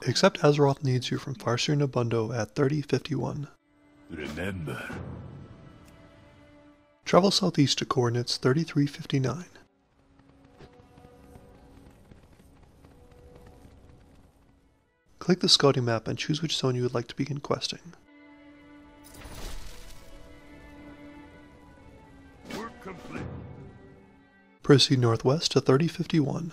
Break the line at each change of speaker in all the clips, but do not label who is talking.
Except Azeroth needs you from Farseer Nabundo at 3051.
Remember.
Travel southeast to coordinates 3359. Click the scouting map and choose which zone you would like to begin questing.
Work complete.
Proceed northwest to 3051.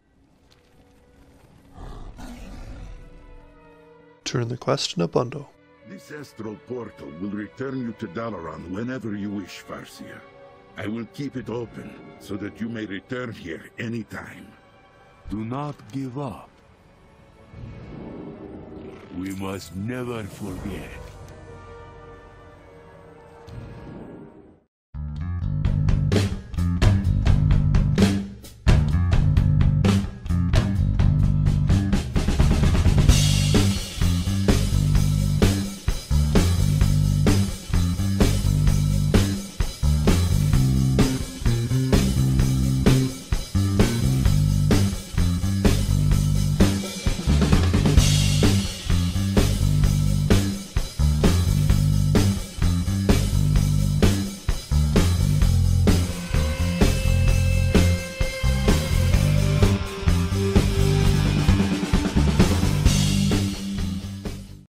Turn the quest to Nabundo.
This astral portal will return you to Dalaran whenever you wish, Farseer. I will keep it open so that you may return here anytime.
Do not give up. We must never forget.